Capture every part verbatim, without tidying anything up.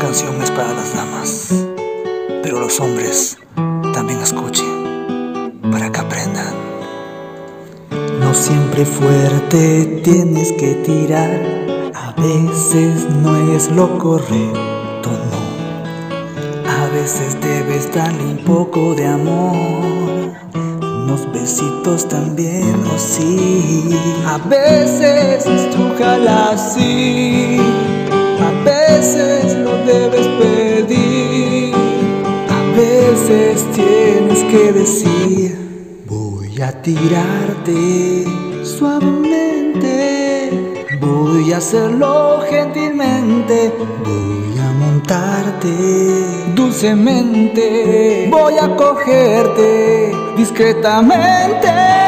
canción es para las damas, pero los hombres también escuchen para que aprendan. No siempre fuerte tienes que tirar, a veces no es lo correcto, no. A veces debes darle un poco de amor, unos besitos también, oh sí. A veces estrújala así, a veces lo debes pedir, a veces tienes que decir: voy a tirarte suavemente, voy a hacerlo gentilmente, voy a montarte dulcemente, voy a cogerte discretamente.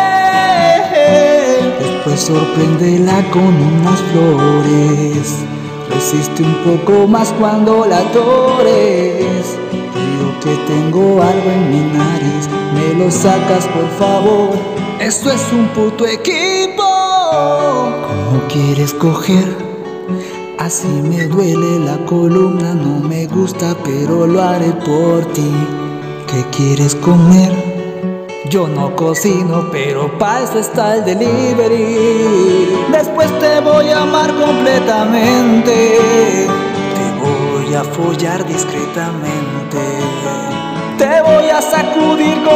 Después sorpréndela con unas flores, resiste un poco más cuando la adores. Digo que tengo algo en mi nariz, me lo sacas por favor. Esto es un puto equipo. ¿Cómo quieres coger? Así me duele la columna, no me gusta pero lo haré por ti. ¿Qué quieres comer? Yo no cocino, pero pa' eso está el delivery. Después te voy a amar completamente, te voy a follar discretamente, te voy a sacudir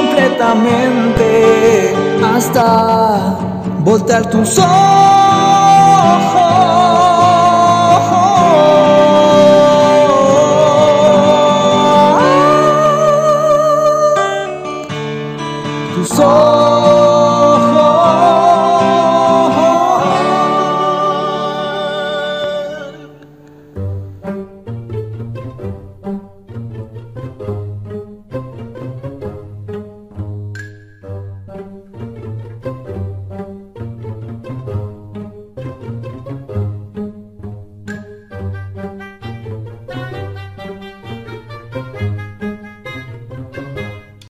completamente hasta voltear tus ojos.